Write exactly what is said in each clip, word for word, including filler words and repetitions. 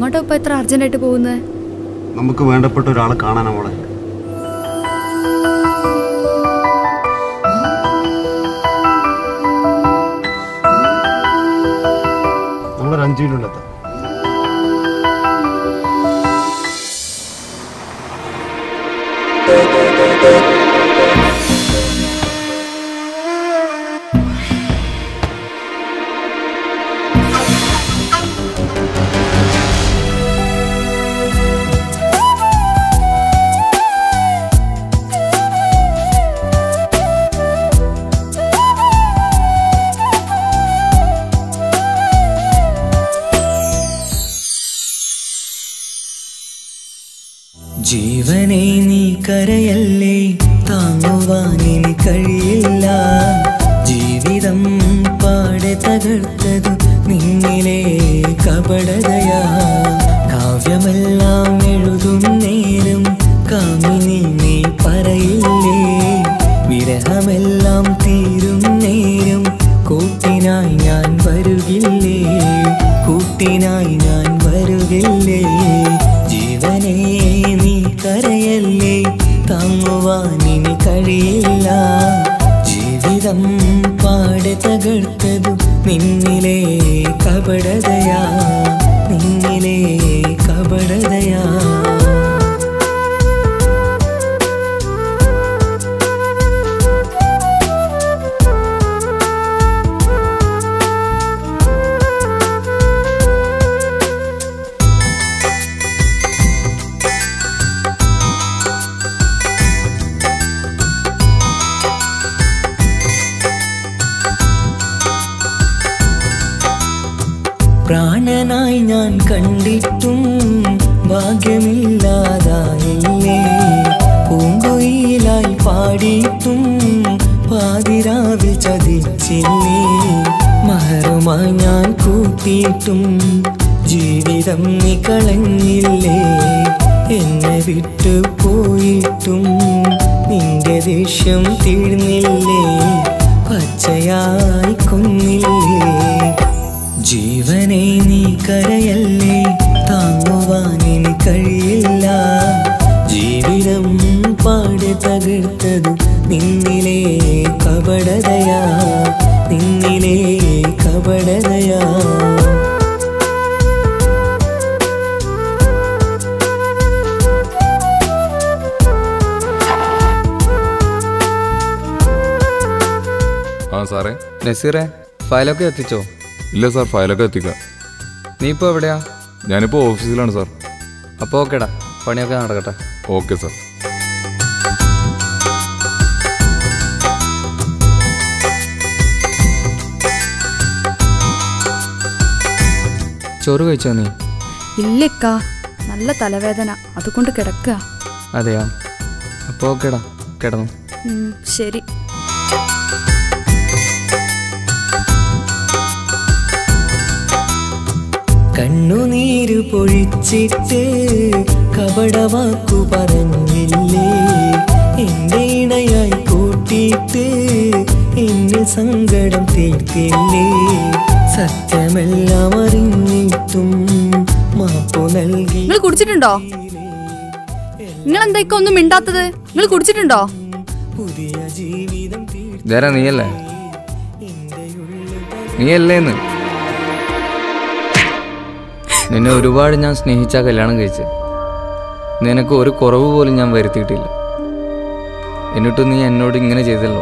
എങ്ങോട്ടാ ഇപ്പൊ ഇത്ര അർജന്റായിട്ട് പോകുന്നത്? നമുക്ക് വേണ്ടപ്പെട്ട ഒരാളെ കാണാനാ മോളെ. നമ്മളൊരു അഞ്ചു മിനിറ്റ് എത്താം. ജീവനെ നീ കരയല്ലേ, താങ്ങുവാനിനി കഴിയില്ല. ജീവിതം പാടെ തകർത്തതു നിന്നിലെ കപടതയാ. കാവ്യമെല്ലാം എഴുതും നേരം കാമിനി നീ പറയില്ലേ. വിരഹമെല്ലാം തീരും നേരം കൂട്ടിനായി ഞാൻ വരുകില്ലേ, കൂട്ടിനായി ഞാൻ വരുകില്ലേ. ജീവനെ നീ കരയല്ലേ, താങ്ങുവാനിനി കഴിയില്ല. ജീവിതം പാടെ തകർത്തതു നിന്നിലെ കപടതയാ, നിന്നിലെ കപടതയാ. പ്രാണനായി ഞാൻ കണ്ടിട്ടും ഭാഗ്യമില്ലാതായില്ലേ. പൂങ്കുയിലായി പാടിയിട്ടും പാതിരാവിൽ ചതിച്ചില്ലേ. മഹറുമായി ഞാൻ കൂട്ടിയിട്ടും ജീവിതം നീ കളഞ്ഞില്ലേ. എന്നെ വിട്ടു പോയിട്ടും നിന്റെ ദേഷ്യം തീർന്നില്ലേ, പച്ചയായി കൊന്നില്ലേ. ജീവനെ നീ കരയല്ലേ, താങ്ങുവാനിനി കഴിയില്ല. ജീവിതം പാടെ തകർത്തതു നിന്നിലെ കപടതയാ, നിന്നിലെ കപടതയാ. ആ സാറേ. നസീറേ, ഫയലൊക്കെ എത്തിച്ചോ? ഇല്ല സാർ, ഫയലൊക്കെ എത്തിക്കാം. നീ ഇപ്പോൾ എവിടെയാ? ഞാനിപ്പോൾ ഓഫീസിലാണ് സാർ. അപ്പോൾ ഓക്കേടാ, പണിയൊക്കെ നടക്കട്ടെ. Okay sir. ചോറ് കഴിച്ചോ നീ? ഇല്ലക്കാ, നല്ല തലവേദന, അതുകൊണ്ട് കിടക്കുക. അതെയാ? അപ്പോൾ ഓക്കേടാ, കിടന്നു. ശരി. കണ്ണുനീര് പൊഴിച്ചിട്ട് കപടവാക്കു പറഞ്ഞില്ലേ. എന്റെ ഇണയായി കൂട്ടിയിട്ട് എന്നിൽ സങ്കടം തീർത്തില്ലേ. സത്യമെല്ലാം അറിഞ്ഞിട്ടും മാപ്പു നൽകി. നിങ്ങൾ കുടിച്ചിട്ടുണ്ടോ? നിങ്ങൾ എന്തൊക്കെ ഒന്നും മിണ്ടാത്തത്? നിങ്ങൾ കുടിച്ചിട്ടുണ്ടോ? പുതിയ ജീവിതം ഇതാരാ? നീയല്ലേ? നീയല്ലേന്ന്? നിന്നെ ഒരുപാട് ഞാൻ സ്നേഹിച്ചാ കല്യാണം കഴിച്ച്. നിനക്ക് ഒരു കുറവ് പോലും ഞാൻ വരുത്തിയിട്ടില്ല. എന്നിട്ട് നീ എന്നോട് ഇങ്ങനെ ചെയ്തല്ലോ.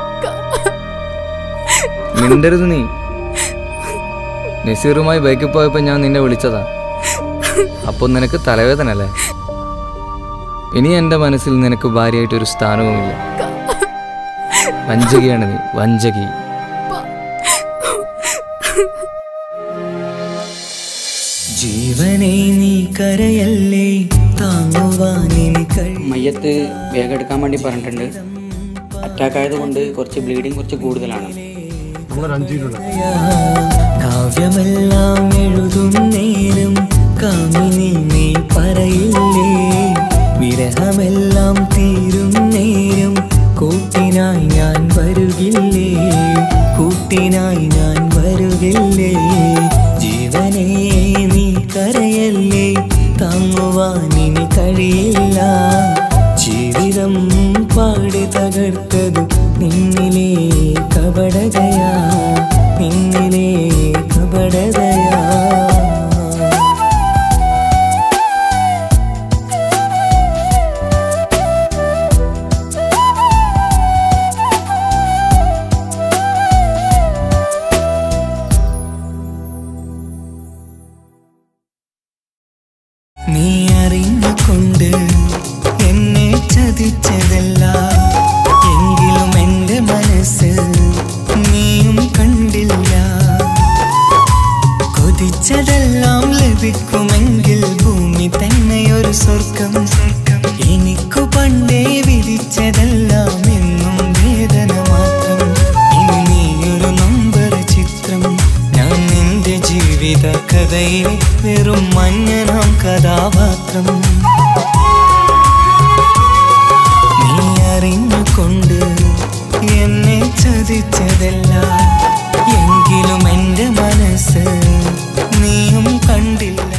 മിണ്ടരുത് നീ. നസീറുമായി ബൈക്കിൽ പോയപ്പോൾ ഞാൻ നിന്നെ വിളിച്ചതാ. അപ്പോൾ നിനക്ക് തലവേദന അല്ലേ? ഇനി എൻ്റെ മനസ്സിൽ നിനക്ക് ഭാര്യയായിട്ടൊരു സ്ഥാനവുമില്ല. വഞ്ചകിയാണ് നീ, വഞ്ചകി. ജീവനെ നീ കരയല്ലേ, താങ്ങുവാനിനി കഴിയില്ല. മയ്യത്ത് വേഗം എടുക്കാൻ വേണ്ടി പറഞ്ഞിട്ടുണ്ട്. അറ്റാക്ക് ആയതുകൊണ്ട് കുറച്ച് ബ്ലീഡിങ് കുറച്ച് കൂടുതലാണ്. കാവ്യമെല്ലാം എഴുതും നേരം കാമിനി നീ പറയില്ലേ. വിരഹമെല്ലാം തീരും നേരം കൂട്ടിനായി ഞാൻ വരുകില്ലേ, കൂട്ടിനായി ഞാൻ വരുകില്ലേ. ജീവനെ നീ കരയല്ലേ. പോയില്ലേ താങ്ങുവാനിനി കഴിയില്ല ജീവിതം പാടി തകർത്തതു നിന്നിലെ കപടതയാ നിന്നിലെ കപടതയാ നീ അറിഞ്ഞുകൊണ്ട് എന്നെ ചതിച്ചതല്ല എങ്കിലും എൻ്റെ മനസ്സ് നീയും കണ്ടില്ല കൊതിച്ചതെല്ലാം ലഭിക്കുമെങ്കിൽ ഭൂമി തന്നെയൊരു സ്വർഗം എനിക്കു പണ്ടേ വിധിച്ചതെല്ലാം എന്നും വേദന മാത്രം ഇനി നീയൊരു നമ്പർ ചിത്രം ഞാൻ നിന്റെ ജീവിത കഥയിലെ വെറും മഞ്ഞനാം കഥാപാത്രം നീ അറിഞ്ഞുകൊണ്ട് എന്നെ ചതിച്ചതല്ല എങ്കിലും എൻ്റെ മനസ്സ് നീയും കണ്ടില്ല